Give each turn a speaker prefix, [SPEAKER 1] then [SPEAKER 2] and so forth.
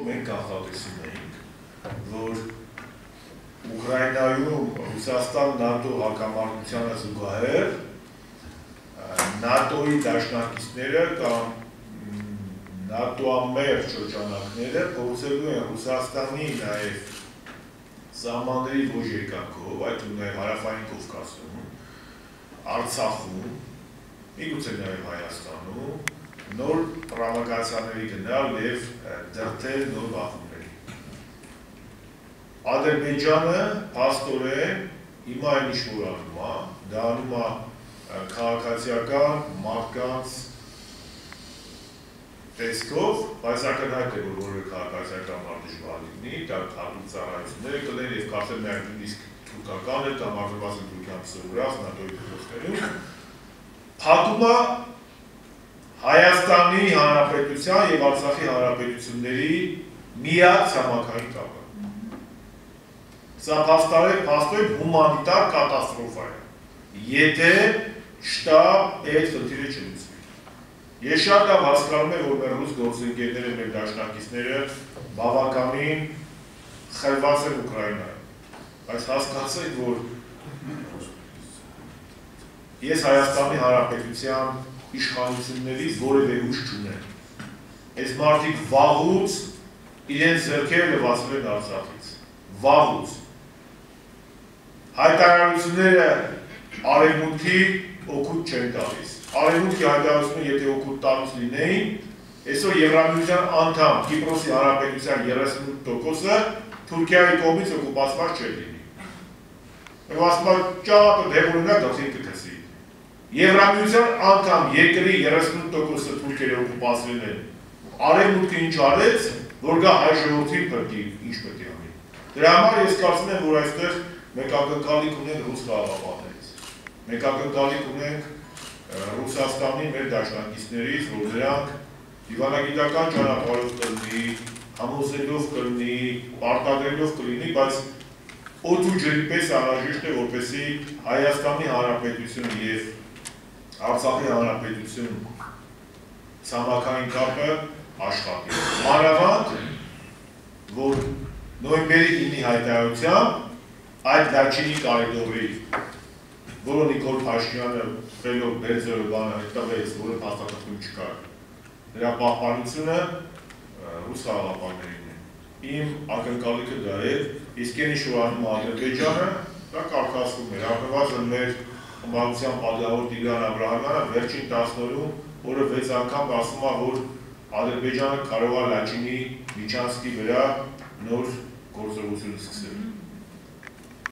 [SPEAKER 1] մենք կանխատեսում էինք, որ Ուկրաինայում Ռուսաստան ՆԱՏՕ հակամարտությանը զուգահեռ ՆԱՏՕ-ի դաշնակիցները կամ ՆԱՏՕ-ամեր շրջանակները փորձելու են Ռուսաստանի նաև սահմանների ոչ երկայնքով, այդ ու նաև հարավային Կովկասում, Արցախում, միգուցե նաև Հայաստանում նոր պրովոկացիաների գնալ և դրդել նոր բախումների։ Ադրբեջանը փաստորեն հիմա այն ինչ որ անում է, դա անում է քաղաքացիական մարդկանց տեսքով, բայց ակնհայտ է, որ որևէ քաղաքացիական մարդ դժվար լինի, դա հատուկ ծառայությունները կլեն և կարծեմ նաև նույնիսկ թուրքական է կամ արտադրված Թուրքիան սովորած ՆԱՏՕ-ի դպրոցներում, փակում է Հայաստանի Հանրապետության և Արցախի Հանրապետությունների միակ ցամաքային կապը։ Սա փաստորեն հումանիտար կատաստրոֆա է, եթե շտապ այդ խնդիրը չլուծվի։ Ես շատ լավ հասկանում եմ, որ մեր ռուս գործընկերները, մեր դաշնակիցները բավականին խրված են Ուկրաինայում, բայց հասկացեք, որ ես Հայաստանի Հանրապետության իշխանություններից որևէ ուժ չունեմ։ Այս մարդիկ վաղուց իրենց ձեռքերը լվացել են Արցախից, վաղուց։ Հայտարարությունները արևմուտքի օգուտ չեն տալիս։ Արևմուտքի հայտարարությունը եթե օգուտ տալիս լինեին, այսօր Եվրամիության անդամ Կիպրոսի Հանրապետության 38%-ը Թուրքիայի կողմից օկուպացված չէր լինի։ Մենք ասում ենք ճապը դեպորնակ դասին կգսի։ Եվրամիության անդամ երկրի 38%-ը թուրքերը օկուպացրել են։ Արևմուտքը ինչ արեց, որ գա հայ ժողովրդին փրկի, ինչ պետք է անի։ Դրա համար ես կարծում եմ, որ այստեղ մենք ակնկալիք ունենք ռուս խաղաղապահներից։ Մենք ակնկալիք ունենք Ռուսաստանի մեր դաշնակիցներից, որ նրանք դիվանագիտական ճանապարհով կլինի, համոզելով կլինի, պարտադրելով կլինի, բայց օդ ու ջրի պես անհրաժեշտ է, որպեսզի Հայաստանի Հանրապետություն և Արցախի Հանրապետություն ցամաքային կապը աշխատի։ Մանավանդ, որ նոյեմբերի 9-ի հայտարարությամբ այդ վերջինի կարիդորի, որը Նիկոլ Փաշինյանը խելոք Բերձորը բանը տվեց, որը փաստաթղթում չկար, նրա պահպանությունը ռուս խաղաղապահներին է։ Իմ ակնկալիքը դա է, իսկ այն ինչ որ անում Ադրբեջանը, դա կարգավորվում էր, առնվազն մեր խմբակցության պատգամավոր Տիգրան Աբրահամյանը վերջին 10 օրում օրը 6 անգամ ասում է, որ Ադրբեջանը կարող է Լաչինի Միչանսկի վրա նոր գործողություն սկսել։